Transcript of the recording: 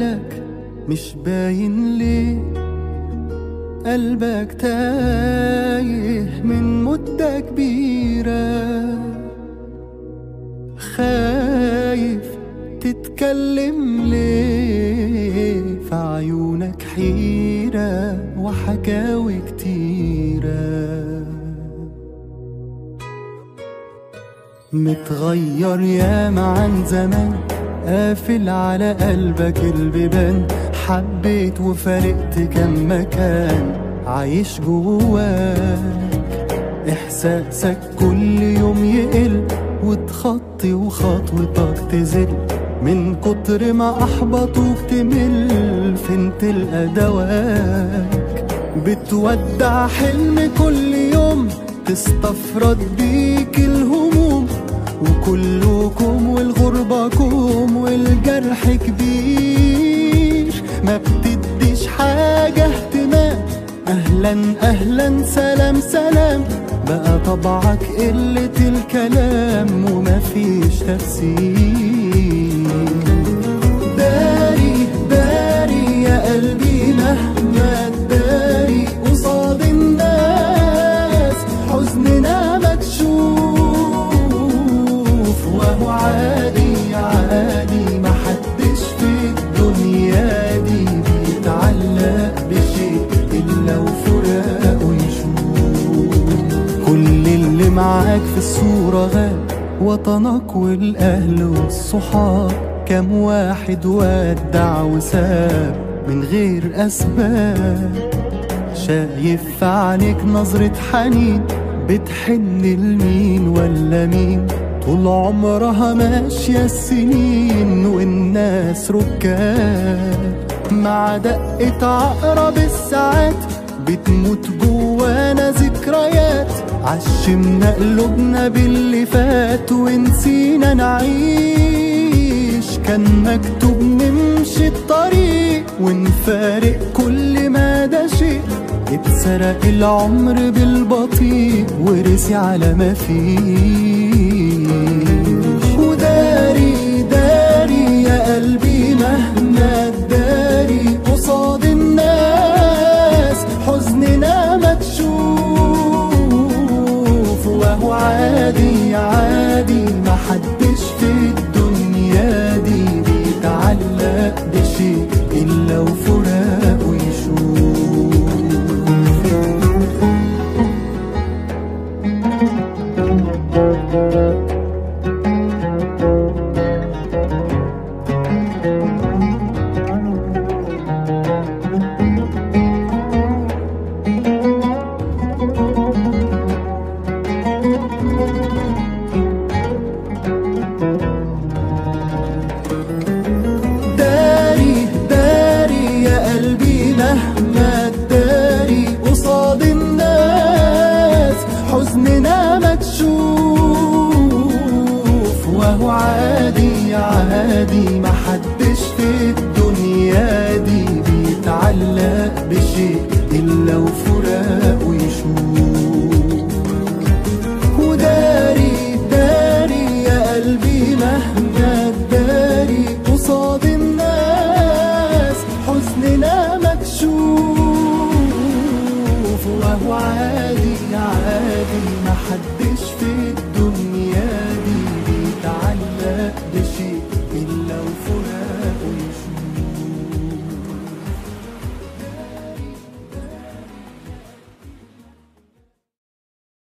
مالك مش باين ليه؟ قلبك تايه من مدة كبيرة، خايف تتكلم ليه؟ في عيونك حيرة وحكاوي كتيرة. متغير ياما عن زمان، قافل على قلبك البيبان، حبيت وفارقت كم مكان عايش جواك. إحساسك كل يوم يقل وتخطي وخطوتك تزل، من كتر ما أحبطوك تمل. فين تلقى دواك؟ بتودع حلم كل يوم، تستفرد بيك الهموم، وكلكم والغربة كوم والجرح كبير. ما بتديش حاجة اهتمام، أهلا أهلا سلام سلام، بقى طبعك قلة الكلام ومفيش تفسير. داري داري يا قلبي مهما تداري قصاد الناس، حزننا مكشوف وهو عادي عادي. محدش في الدنيا دي بيتعلق بشيء إلا وفراقه يشوف. كل اللي معاك في الصورة غاب، وطنك والأهل والصحاب، كم واحد ودع وساب من غير أسباب. شايف في عينيك نظرة حنين، بتحن لمين ولا مين؟ طول عمرها ماشية السنين والناس ركاب. مع دقة عقرب الساعات بتموت جوانا ذكريات، عشمنا قلوبنا باللي فات ونسينا نعيش. كان مكتوب نمشي الطريق ونفارق كل ما ده شيء، اتسرق العمر بالبطيء ورسي على ما فيش. وداري داري يا قلبي مهما تداري قصاد الناس، حزننا مكشوف وهو عادي عادي. محدش في الدنيا دي بيتعلق بشيء إلا وفراقه يشوف. داري داري يا قلبي مهما تداري قصاد الناس، حزننا مكشوف وهو عادي عادي. محدش في الدنيا دي بيتعلق بشيء إلا وفراقه يشوف. وداري داري يا قلبي مهما تداري قصاد الناس، حزننا مكشوف وهو عادي عادي. محدش في الدنيا دي بيتعلق بشيء